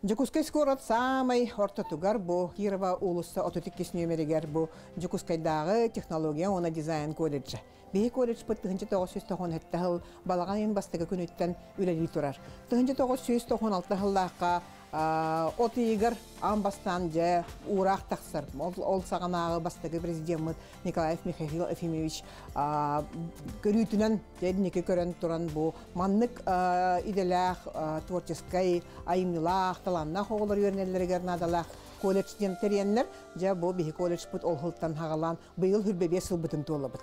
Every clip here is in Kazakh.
Жукускай скорот самый ортотугар бу Кирова улуса ототиккис нөмерегер бу Жукускайдагы технология она дизайн колледжи. Бии колледж бу 1990 хыл балаган ен бастыгы күнүттен үлели турар. 1996 хыллакка отыгар амбастан же урак таксыр. Ол саганагы бастыгы президент Николаев Михаил Ефимович көрүтүнөн жединеке көрөн туран бу маннык иделах творческой айымнылах таланнах оголор үйрөнелерге надалах колледжден тереннер же бу бии колледж бут олхултан хагалан быйыл хүрбебе сылбытын толобут.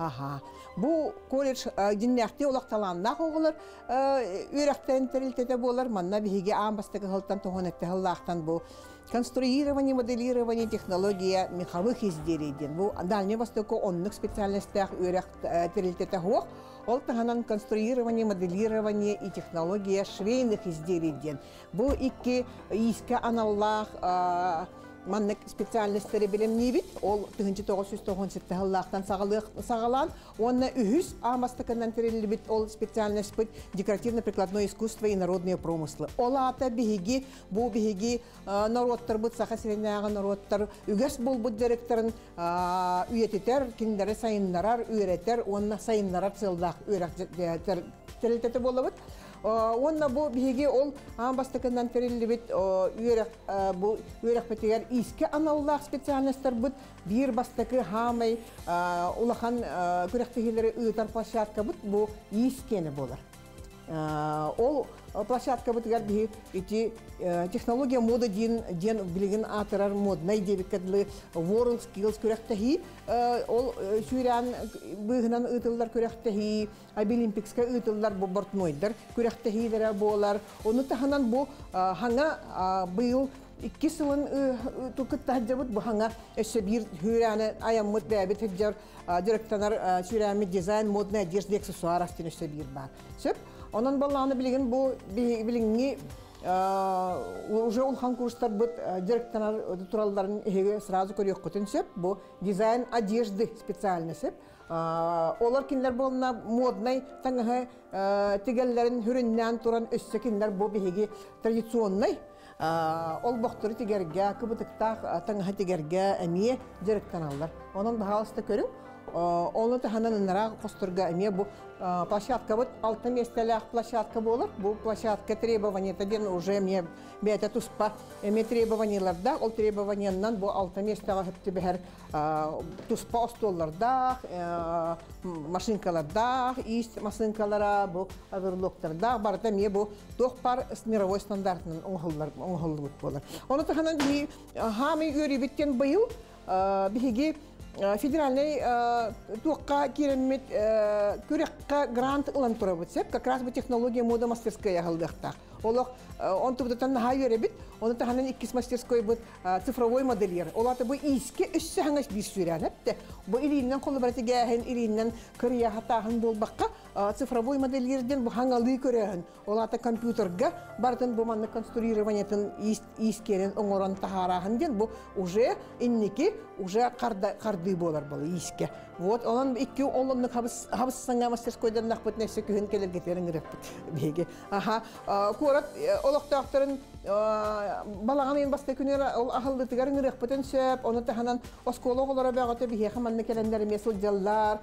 Бу колледж диннәхте олақталаннақ оғылыр, үйрәқтен тәрілтеті болар, манна бігеге амбастығы ғылттан тоғынетті ғыллақтан бұл конструирование, моделирование, технология меховых изделий. Бу Дальний Восток онлық специальностях үйрәқт тәрілтеті хоқ, ол тағанан конструирование, моделирование и технология швейных изделий. Бу икки иске аналлах маннык специальностьтери билемнибит, ол 1997 хыллахтан сагалан, онна үхүс амастыкынан терилибит, ол специальность бит декоративно-прикладное искусство и народные промыслы. Олата биһиги, бу биһиги народтар бит саха сиренягы народтар, үгәс бул бут директорын үйететер, киндере сайыннарар, үйретер, онна сайыннарар цылдах үйрәк терилтети болабыт. Онна бу биһиги ол амбастыкынан терилибит бу үйрәк бетегер иске аналлах специальностьтар бут бир бастыкы хамай улахан күрәктегеләре ыйтар площадка бут бу искене булар. Ол площадка бутыгар бии ити технология мода ден билеген атырар моднай дебикадлы world skills күрәктәһи ол сүрән быгынан ытыллар күрәктәһи олимпикска ытыллар бу бортнойдар күрәктәһиләре болар. Оны таханан бу хаңа быел 2 сылын тукытта җабыт бу хаңа эше бир хүрәне аяммыт бәбит җар директорлар сүрәме дизайн модная одежда аксессуар астенеште бир бар. Сөп онан баланы билген бу билинги уже улхан курстар бут директорлар туралларын эге сразу көрөк көтөнсөп бу дизайн одежды специальный сөп олар кинлер болна модный таңга тигелләрен хүрүннән туран өссө кинлер бу биһиги традиционный ол бохтуры тигерге кыбытыкта таңга тигерге әмие директорлар онан баһалыста көрүң оны таханан нара костурга эме бу площадка вот 6 местелях площадка болар. Бу площадка требования таден уже мне бета туспа эме требованияларда ол требованияннан бу 6 местага хепти бер туспа столларда машинкаларда ист машинкалара бу аверлоктарда барда ме бу тохпар с мировой стандартын оңголлар болар. Оны таханан би хами юри биттен быйыл биги федеральный туққа керемет күрекқа грант ылан тұра бұтсеп, как раз бұл технология мода мастерская ғылдықтақ. Олық, он тұбдатан наға үйребет, оны тағанан 2 мастерской бұд цифровой модельер. Олаты бұл иске үссі хаңаш бір сүйрән әпті. Бұл иліннен қолы бараты гәйін, иліннен кірия хатағын болбаққа цифровой модельерден бұл хаңалы көрәйін. Олаты компьютерға бартын бұл манны конструированиятын искерін оңыран тағарағын ден бұл уже иннеки уже қарды болар бұл иске. Вот, онан 2 олымны хабыссанға мастерскойдан нақпыт нәсі күйін келер кетерін үріппіт. Корат олықтақтарын балаған ең басты күнер ақылды тігерін үріппітін сөп, оны тәханан оскологылары бәғаты бейхе манны келендері месіл жаллар,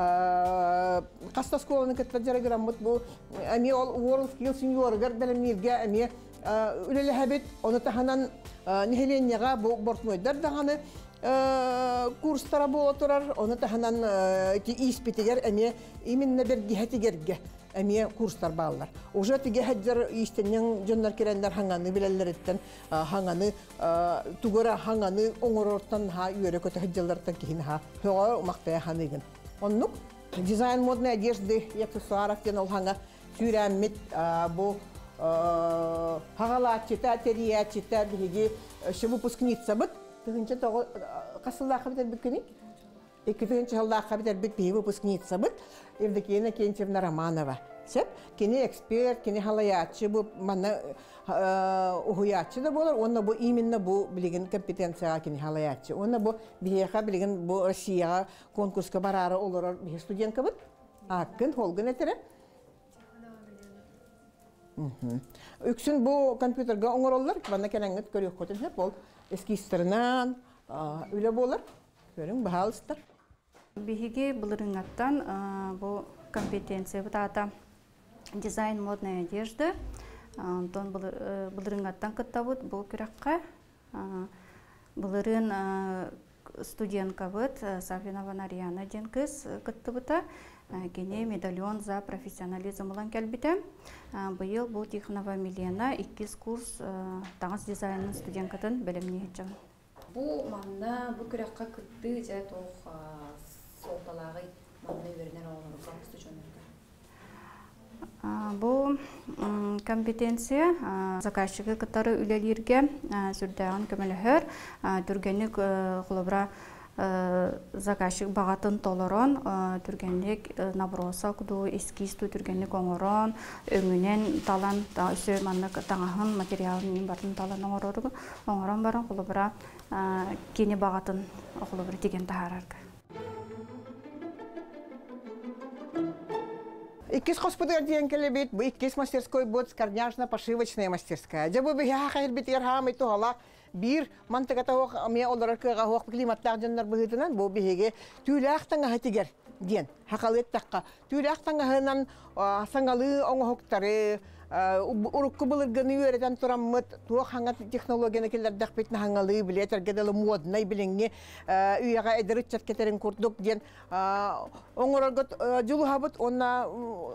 қаста сколаны кәттір жарығырам мұт бұл, әме ол World Skills Senior'гар бәлімерге әме үлелі әбет, оны тәханан нехеленеға бортмойдар дағаны курстара бола турар, оны таханан испитигер әме именно бер гихатигерге әме курстар баллар. Уже тиге хаджар истеннен жоннар керендер хаңаны билеллереттен хаңаны тугора хаңаны оңорортан ха үйөрө көтө хаджаллардан кийин ха хога мактая ханыгын. Оннук дизайн модной одежды и аксессуаров тен ол хаңа сүрәммит бу хагалачыта териячыта биги выпускница бит Тыгынча тоғы қасыллақы бітер бүткені? 2-тыгынча жыллақы бітер бүтпейі выпускница бұд. Евдокия Кентьевна Романова. Сеп, кені эксперт, кені халаятчы бұл, мана ұғыятчы да болар. Онна бұл именно бұл білген компетенцияға кені халаятчы. Онна бұл бейеға білген бұл Россияға конкурсқа барары олар бейе студентка бұд. Ақын, холгын әтірі. Үксүн бу компьютерга оңороллар, бана келеңет көрөк көтөн хеп ол эскистеринан үле болар. Көрүң баалыстар. Биһиги былырыңаттан бу компетенция бутата дизайн модная одежда. Тон былырыңаттан кыттабыт бу күрәккә. Былырын студентка быт Сафинова Нарьяна ден кыз кыттыбыта. Гене медальон за профессионализм улан кәлбите. Быйыл бу Тихонова Милена 2 курс таңыз дизайнын студенткатын белемне хечен. Бу манна бу күрәккә кытты жа тох солталагы манна бернәр алырга студентларга. Бу компетенция заказчыгы кытары үлелерге сүрдәгән көмеләһәр түргәнлек кулыбра заказчик багатын толорон түргәнлек наброса куду эскиз түргәнлек оңорон өңүнен талан өсө манна таңаһын материалын батын талан оңорон барын кулыбра кени багатын кулыбра деген тахарарга. Иккис господар диен келебит, бу иккис мастерской бут скорняшно-пошивочная мастерская. Жабу бия хайр бит ярхам иту хала бир мантыгата хок ме олар кыга хок климаттар жаннар быгытынан бу биге түләхтаңа хатигер диен. Хакалет такка түләхтаңа саңалы оңоктары урукку булырганы өйрәтән тораммыт туак хаңа технологияны келләрдәк битне хаңалы билетер гедәле модный биленге үйәгә эдерит чаткетерин курдук диен оңоргот жулухабыт онна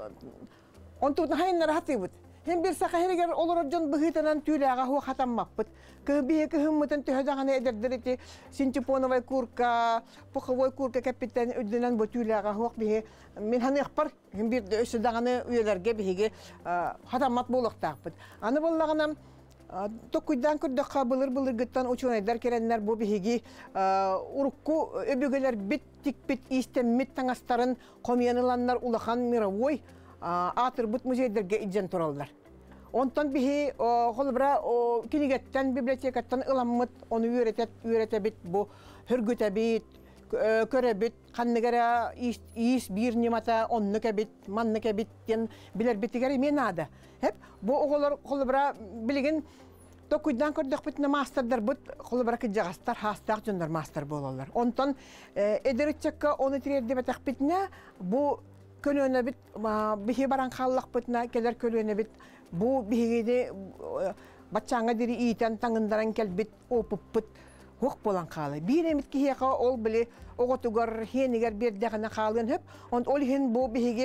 онтут хайннар хатыбыт hem bir sakahiriger olurcan bıhıtanan tüylağa hu hatammappıt. Kıbiye kıhımıtan tühedağını ederdiriti Sintiponovay kurka, Pukavoy kurka kapitan ödünen bu tüylağa hu bihe min hani yapar hem bir ösüdağını üyelerge bihege hatammat buluqtaqpıt. Anı bollağınam Tokuydan kurdakka bılır gıttan uçun eder kerenler bu bihegi urukku öbügeler bittik istemmit tangastarın komyanılanlar ulağan miravoy Atır but muzeyderge ijen torallar. Ondan bihi holbra kinigetten bibliotekattan ılammıt onu üretebit bu hürgütebit körebit kannegara is bir nimata onnukebit mannukebit den biler bitigeri menada. Hep bu oğullar holbra bilgin Tokuydan kurduk bitne masterder but holbra kıjagastar hastaq jundar master bolallar. Ondan ederitçekka onu tirerde betak bitne bu Kölüne bit bihi baran kallak bitna keler kölüne bit bu bihide batçanga diri iten tangındaran kel bit opup bit hok bolan kalı. Bir emit ki heka ol bile ogotugar heniger bir degene kalın hep on ol hen bu bihige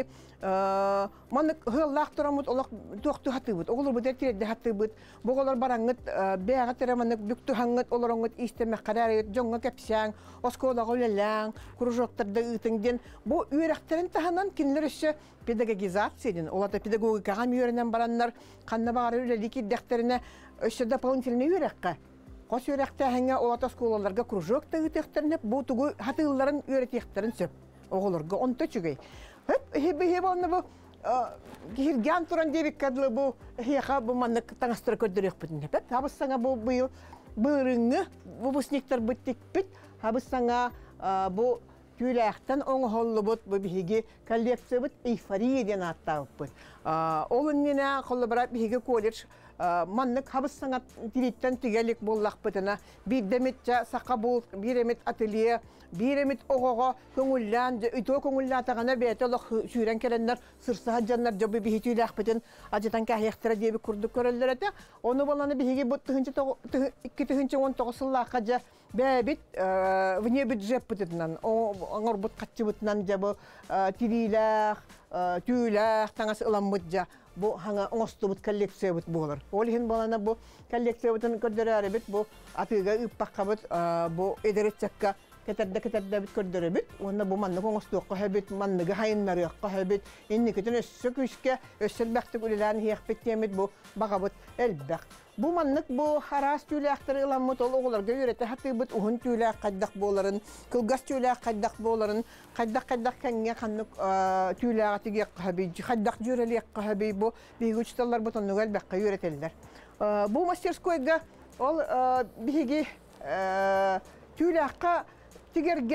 manık hıllak turamut olak doktu hatıbıt. Oğulur bu dertire de hatıbıt. Boğular barangıt beyağa teramanık büktü hangıt olorangıt istemek kadar et jonga kepsang oskola golelang kurujoktarda ıtıngden bu üyerekterin tahanan kinler işe pedagogizasyon olata pedagogika ham yörenen baranlar kanna bağırı üleliki dekterine işe doполнительный üyerekka. Kos üyerekte henge olata skolalarga kurujokta ıtıkterin bu tugu hatılların üyerekterin söp. Oğulurga onta çügey. Hep onu bu girgan turan debik kadlı bu hiyaka bu manlık tanıştırı kördürük bitin hep. Habız sana bu bıyıl bığırını bu sniktar bittik bit. Habız sana bu tüyləkdən onu hollubut bu bihigi kolleksiyabut eifariya den attağıp bit. Olun nene kollabara bihigi kollej manlık habız sana dilitten tügelik bollaq bitine. Bir demetçe sakabul, bir emet ateliye, bir emit oğağa köngüllan, ütü köngüllan tağına beytolaq süren kelenler, sırsaha canlar jobu bihi tüylək bitin, acıtan kahiyaktıra diye bir kurduk körəller ete. Onu bolanı bihigi bu 2019 yıllaqa bebit vne büdjet bititinden, oğur but katçı bitinden bu tiriylək, tüylək, tanası ılanmıdca. Bu hanga ostu but kolleksiya but bolar. Olihin balana bu kolleksiya butan kördürəri bit bu atıga ıppaqqa bit bu ederetçakka keterde bit kördürə bit. Onda bu manlık ostu qoha bit manlığı hayınları qoha bit. İnni kütün össük üske össül bəxtik ulilan hiyaq bittemit bu bağa bit elbəq. Bu manlık bu haras tüyləkləri ilanmut ol oğular görete hatı bit uhun tüylək qaddaq boların, kılgas tüylək qaddaq boların, qaddaq kenge qanlık tüylək tigə qahabi, qaddaq jüreli qahabi bu bihgüçtallar buton nögel bəqqa yöreteller. Bu masterskoyga ol bihigi tüyləkqa tigerge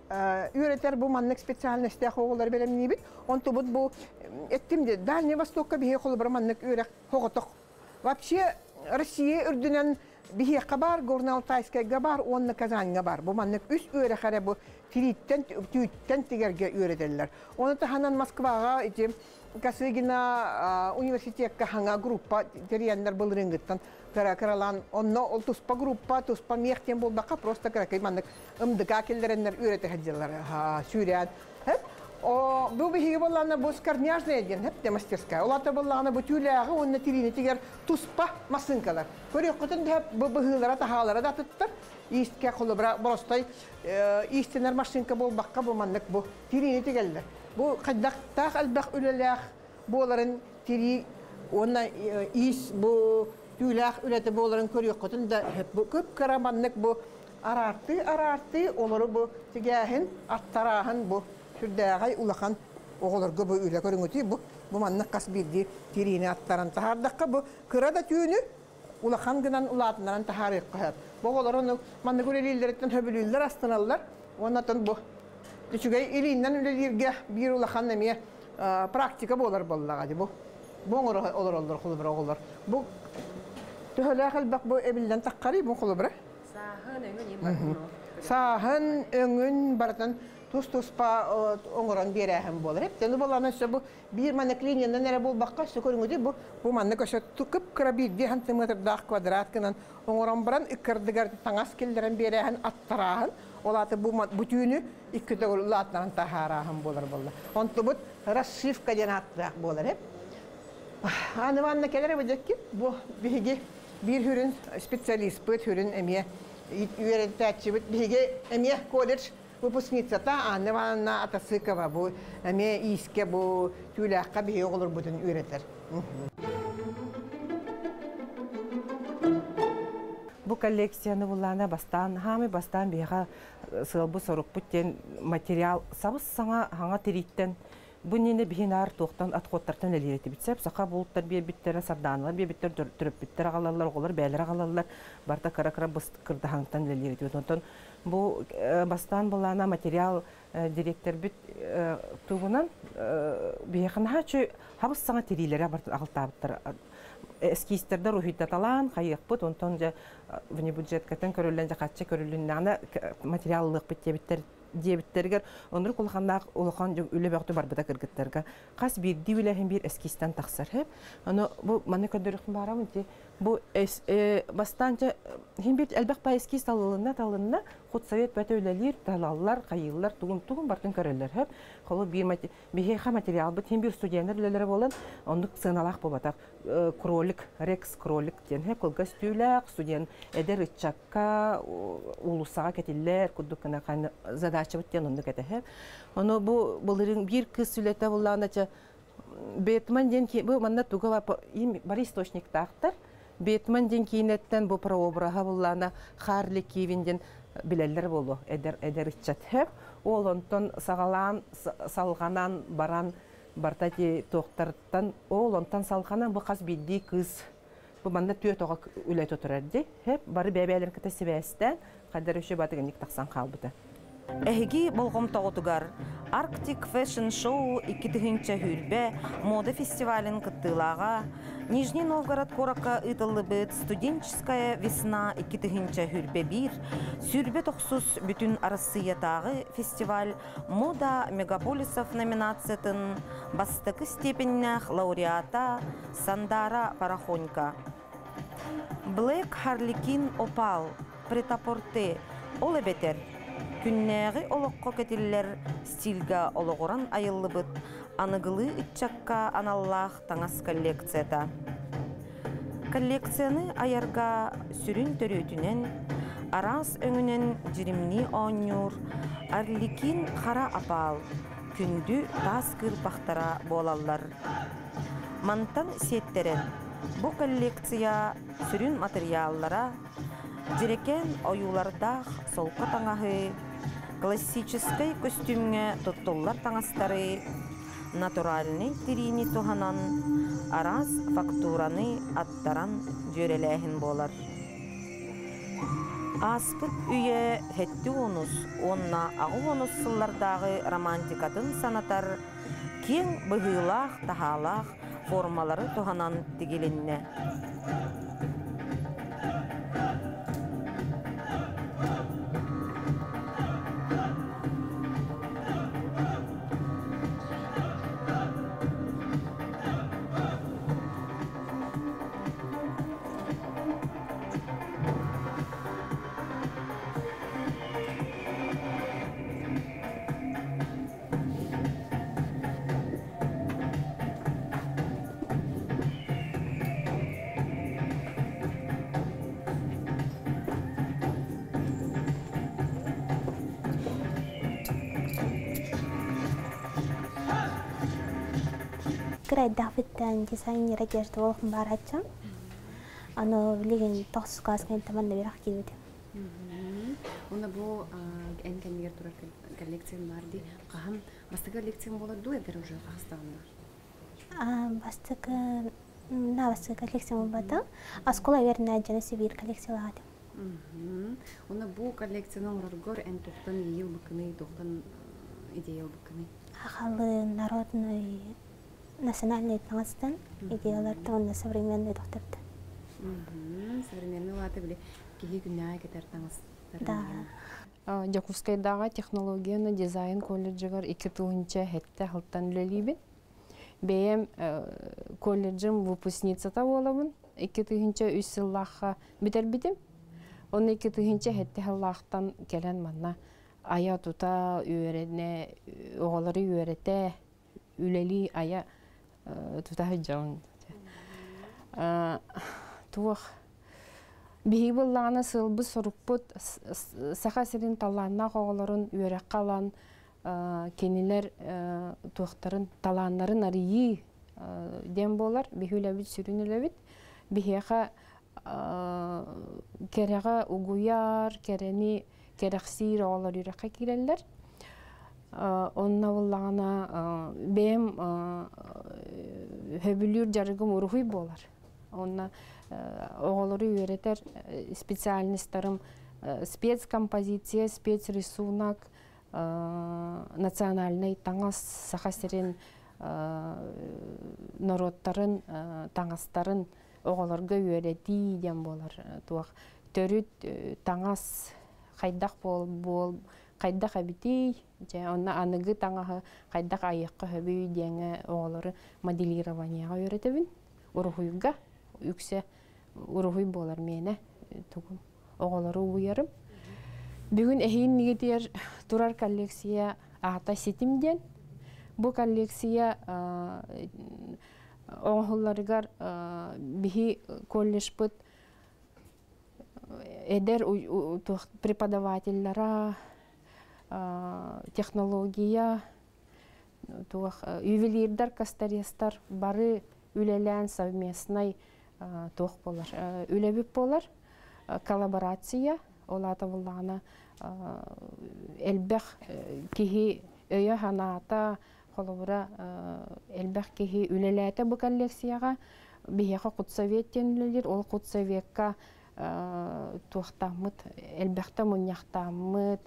üreter bu manlık spesialiste hoğular belemni bit. On tubut bu ettimde Дальний Востокка bihe holu bir manlık ürek hoğutuk. Вообще Россия ürdünen bihe kabar Горно-Алтайская бар, onunla Kazan'a бар. Bu manlık üst ürek hara bu Tiritten, tüytten tigerge ürederler. Onu da hanan Moskvaga Kasıgina üniversiteye hanga gruppa teriyenler bulurungettan karalan onno ol tuspa gruppa tuspa miyekten bulbaka prosta karakay manlık ımdıka kellerenler üreticiler ha Suriyan hep o bu bihi bollana bu skarnyajne edin hep de мастерская olata bollana bu tüylağı onunla tirini tiger tuspa masınkalar körüqten hep bu bıhılara tahalara da tuttur İstke kolubra prostay istener maşinka bulbaka bu manlık bu tirini tigerler bu kaddak ta albaq ülelah boların tiri ona is bu tüylaq ülete boların körüqten da hep bu köp karamanlık bu arartı olur bu tigahin attarahan bu Türdäğay ulakan oğullar göbü üle körüngütü bu manlık kas bildi tirini attaran tahardakka bu kırada tüyünü ulakan gınan ulatından taharık koyat. Bu oğullar onu manlık ülelilerinden höbülüller astanalılar. Ondan bu düşügey ilinden ülelirge bir ulakan nemiye praktika bolar bollağı bu. Bu olur kulubra bu tühölâğıl bak bu ebilden takkari bu kulubra. Sahın öngün baratan tus-tuspa ongoran birehem bolar. Hep tenu bolana bu bir manlık linyandan nere bol bakka sökörüngüdü bu manlık aşağı tukıp kırabil bir santimetre dağ kvadrat kınan ongoran baran ikırdıgar tangas kelleren birehem attarahan. Olatı bu tüyünü iki de ulatların taharahan bolar bolar. Ontu bu rasifka cenatrak bolar hep. Anıvanla kelere bacak ki bu bir hürün spesyalist bu hürün emiye üreticilik bihige emiye college выпускница та anıvanla atasıka var bu emiye iske bu tüylakka bihi olur bütün üretir. Bu kolleksiyonu bulana bastan biha sılbu soruk bütün material sabız sana hanga teritten bu nene bihinar toqtan atqottartan elireti bitsep saqa bulutlar bir bittere sardanlar bir bitter türüp bitter agalallar oğullar beyler agalallar barta kara bıskırdı hangtan elireti ondan bu bastan bulana material direktör bit tuğunan bihan haçı habız sana terilere barta agıltabıttar eskisterde ruhidatalan kayıqpıt ondan ja vni budjet katan körüllence kaçça körülünne materiallık bitte diyebitlerger onur kulhandak ulukan üle baktu barbada kırgıtlarga kas bir diwilehin bir eskisten taksar hep onu bu manekadırıkın baramın ki bu bastanca hem bir elbaq pa eskist talınna Hutsovet bətöyləlir, dalallar, qayıllar, tuğum bartın körələr hep. Xolu bir material bit hem bir studiyanlar ülələri olan onu sığınalaq bu bataq krolik, rex krolik den hep qılqa stüylaq studiyan eder çakka ulusağa ketiller kuddukana qan zadача bitən onu ketə hep. Onu bu bunların bir kız sülətə bullandaca Betman den ki bu manna tuğava бар источник taqtar. Betman den kinetten bu proobраha bullana Harley Kevin'den bileller bolu eder içat hep olonton sağalan salganan baran bartati toqtartan olonton salganan bu qaz bildi kız bu manda tüy toğa ület oturardı hep bari bebeler kete sebesten qadar şu batıgınlık taqsan qalbıda Ehgi bolğum toğutugar Arctic Fashion Show 2-nче hülbe moda festivalin qıttılağa Нижний Новгород Корака ытылыбыт студенческая весна 2-нче hülbe 1 сүрбе тохсус бүтүн Россиятагы фестиваль мода мегаполисов номинациятын бастыкы степеннах лауреата Сандара Парахонька Black Harlequin Opal Pret-à-porter олебетер күннәгы олоққа кетиллер стилга ологоран айыллыбыт аныгылы итчакка аналлах таңас коллекцията. Коллекцияны аярга сүрін төрөтүнен, арас өңінен жиримни оңюр, арликин қара апал, күнді тас кырпақтара болалар. Мантан сеттерен, бұл коллекция сүрін материаллара, Дирекен оюлардах солқа таңағы, классической костюмге тоттоллар таңастары, натуральный тирини туханан, арас фактураны аттаран жөреләхин болар. Аспыт үйе хетти онус, онна ағы онус сыллардағы романтикатын санатар, кен бұғылақ, тахалақ формалары туғанан тегеленне. Грейдахвиттен дизайнер одежды олқын бар айтсам. Аны білеген тоқсыз қасымен таманда бір ақкелуді. Оны бұл ән кәмегер тұрар коллекциям барды. Қағам басты коллекциям болады ду әдір уже қағыстағында? Басты коллекциям бады. Аскола веріне әджені Сибир коллекциялады. Оны бұл коллекцияның ұрғыр ән тоқтан ел бұқыны, тоқтан идеял бұқыны? Ақалы народный национальный таңыстан идеяларды онда современный тоқтырды. Современный латы біле кейі күнне кетер таңыстар? Да. Жакускайдағы технологияны дизайн колледжігер 2 туынча хетті ғылттан үлелейбін. Бейем колледжім выпускницата болабын. 2 туынча үсіллаққа бітер бітім. Оны 2 туынча хетті ғыллақтан келен манна ая тута үйерене, оғалары үйерете, үлели ая тута хыджауын. Туық биһиги буллаана сылбы соруппут саха сирин талаанна оголорун үйөрөк калан кенилер туактарын талааннарын арыйы дем болар биһүлебит сүрүнүлебит биһиэха керега угуяр керени керексир оголор үйрөккө киреллер онна буллаана бем хөбүлүр жарыгым урухуй болар онна оголору үйретер специальностьтарым спецкомпозиция, спецрисунок, национальный таңас сахасерин народтарын таңастарын оголорга үйрети дем болар. Туак төрүт таңас кайдак бол кайдак абити, онна аныгы таңага кайдак айыкка хөбүй деңе оголору моделированияга үйретебин. Урухуйга үксе урухуй болар мене тугум оголору уярым. Бүгүн эхин нигетер турар коллекция ата сетимден. Бу коллекция оголларыгар бихи колледжпыт эдер преподавательлера технология ювелирдар кастарестар бары үлелән совместный тоқ болар. Үлебіп болар, коллаборация, олата болағына әлбәқ кеге өйі ханата, қолыбыра әлбәқ кеге үлеләті бұл коллекцияға, бейеға құтсоветтен үлелер, ол құтсоветка тоқтамыд, әлбәқті мұнияқтамыд,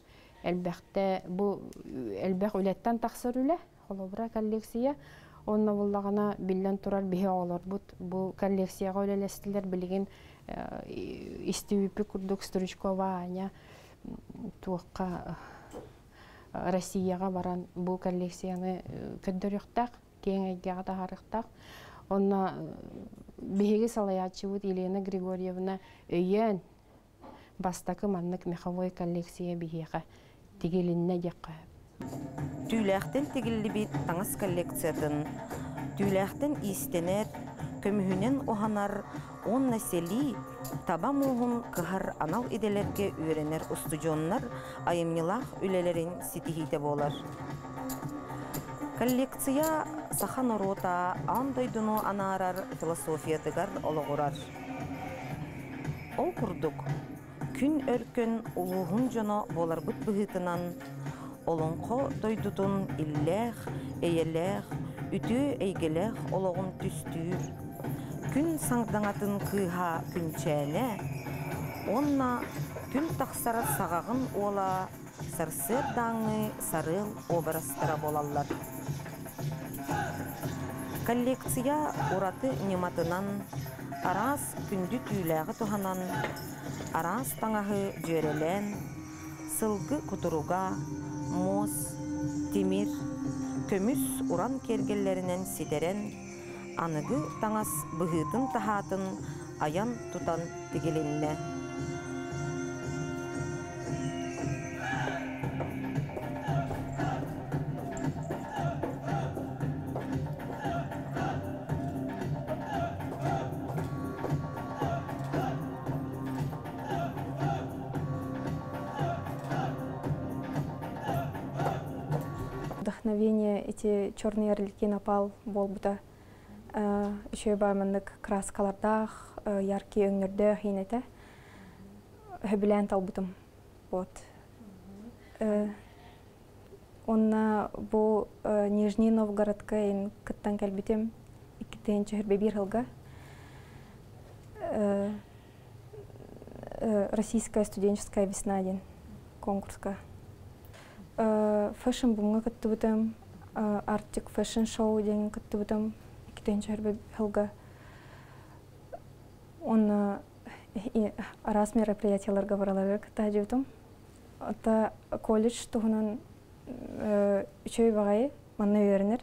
әлбәқ үлеттен тақсыр үлі, қолыбыра коллекция, онна буллагана биллен турар бихе олар бу коллекцияга өлелестилер билеген истибипи курдук Стручкова Аня туакка Россияга баран бу коллекцияны көддөрүктак кеңейге тахарыктак онна бихеге салаячыбыт Елена Григорьевна өйен бастакы маннык меховой коллекция бихега тигелинне жакка Түүлэхтен тигилли бит таңас коллекциятын, түүлэхтен истенет, көмүхүнен оханар, онна сели, таба муғын кыхар анал иделерге үйренер устужоннар айымнилах үлелерин ситихите болар. Коллекция сахан орота андойдуну анарар философиятыгар ологурар. Ол курдук, күн өркөн улуғын жоно болар бұт бұхытынан, олонқо дойдутун иллэх, эйелэх, үтү эйгелэх ологун түстүр. Күн саңдаңатын кыха күнчәне, онна күн тақсара сағағын ола сарсыр даңы сарыл образтара болалар. Коллекция ураты нематынан арас күнді түйләғі тұханан, арас таңағы жөрелен, сылғы құтыруға, моз, темир, көміс уран кергелерінен сидерен, анығы таңас бұғытын тахатын аян тұтан тегеленне. Вдохновение эти черные ярлыки напал болбута. Еще байманнык краскалардах, яркие өңнөрдө хинете. Хөбилен талбутым. Вот. Онна бу Нижний Новгородка ин кыттан келбитем. Икитен чөһөрбе бир хылга. Российская студенческая весна ден конкурска. Фэшн бумга кыттыбытым, Arctic Fashion Show ден кыттыбытым, икитен чөһөрбе хылга. Он арас мероприятияларга бараларга кыттажыбытым. Ата колледж тугунан үчөй багай манна үйренер.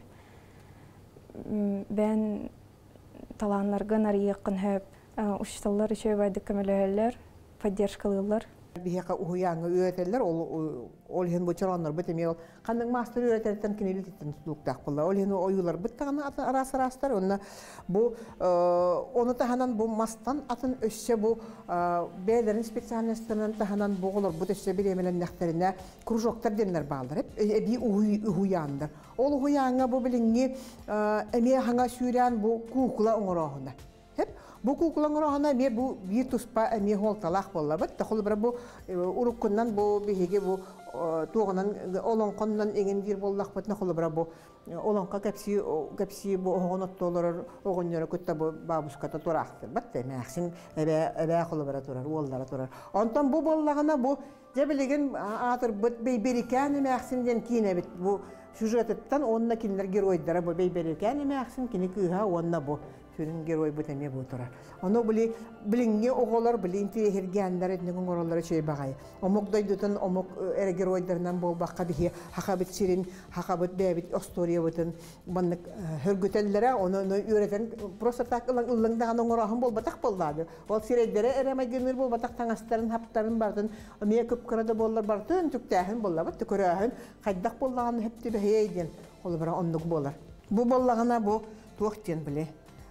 Бен таланларга нарыйыккын хөп, ушталлар үчөй байды көмөлөлөр, поддержкалылар. Бияка уяңы үйрәтәләр, ол һәм бочараннар битеме ол. Кандай мастер үйрәтәләрдән кине диттен туктак булла. Ол һәм оюлар биттәгән арас-арастар, онна бу оны таһанан бу мастан атын өшчә бу бәйләрен специалистлардан таһанан бугылар бу төшә биремелән нәхтәренә кружоктар деннәр балдар. Би уяндар. Ол уяңга бу билинге эме ханга сүрән бу кукла оңорохына. Bu kukulangırağına bu bir tuspа әме холталақ болла бат. Тахыл бір bu уруккуннан bu бихеге bu туғынан олонқоннан егендер боллақ батна хылы бір bu олонқа кәпси bu оғынат толырыр оғыннары көтті bu бабушката тұрақтыр. Бат мәқсін әбә хылы бір тұрар, олдары тұрар. Онтан bu боллағына bu жабілеген атыр бейберекәні мәқсінден кейіне бит bu сюжеттен онна кинлер геройдары bu бейберекәні мәқсін кені күйға онна bu Sürün geroy bu temiye bu tura. Onu bilinge oğullar bilinti hergenler etniğin oraları şey bağay. Omuk daydıtın omuk ere geroylarından bol bakka bihi hakabit sirin, hakabit bebit ostoriya butun. Banlık hürgütellere onu öğreten prosa tak ılındağın oğurahın bol batak bolladı. O sireydere ereme günür bol batak tangastarın haptarın bardın. Miye küpkırada bollar bardın tüktəhin bolla bat tükürahın. Kaydak bollağını hepti beheyden. Olu bana onluk bollar. Bu bollağına bu tuğtien bile.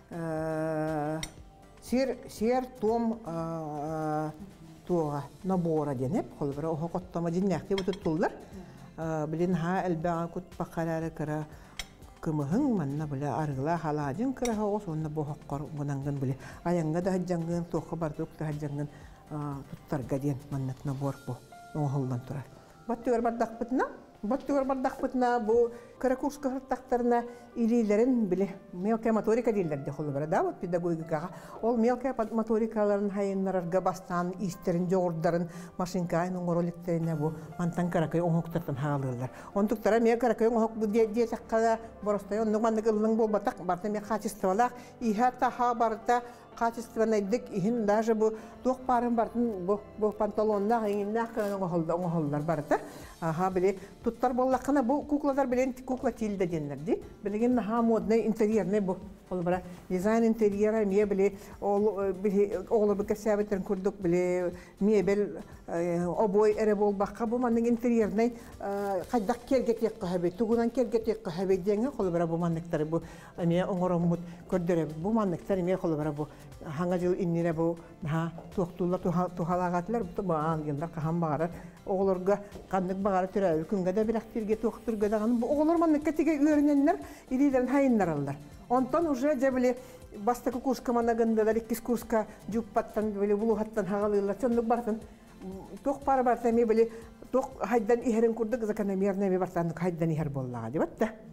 Сер том туга набора денеп холбара охоттама диннәхти бу туттулар билин ха элбага кут пакалары кара кымыгын манна биле аргыла халадин кара хос онна бу хоккор гунангын биле аянга да хаҗангын тохы бардык да хаҗангын туттарга ден маннат набор бу оһолдан турар баттыр бардакпытна Баттыр бардакпытна бу Каракурска хаттактарына илилерин биле мелкая моторика дилдер де холбара да вот педагогикага ол мелкая моторикаларын хайыннарга бастан истерин жогордарын машинкайын оңороликтерине бу мантан каракай оңоктартан хаалырлар. Онтуктара ме каракай оңок бу де таккала боростай оннук мандыгылың болбатак барта ме качестволак иха таха барта качественныйдык ихин даже бу тох парын бартын бу панталонна гыйнна оңолдар барта. Аха биле туттар боллакына бу кукладар билен кукла тилде деннерди. Билеген ха модный интерьерне бу. Ол бара дизайн интерьера ме биле ол биле оглы бу касабеттен курдук биле мебель обой эре болбакка бу манның интерьерне кайдак кергетек кахабе тугунан кергетек кахабе денге ол бара бу манныктар бу ме оңоромут көрдөрө бу манныктар ме ол бара бу ханга жыл иннире бу ха токтулла тухалагатлар бу ангендар кахам багара оглорга кандык багара төрө күнгө да бирактирге токтурга даган бу оглор манныкка тиге үйрөнөннөр илилерин хайындар алдар. Онтон уже жабиле баста кукушка манагындар иккис курска жуппаттан биле булухаттан хагалылар чондук бартын ток пара барта ме биле ток хайдан ихерин курдук закономерный ме бартан хайдан ихер боллага деп атта.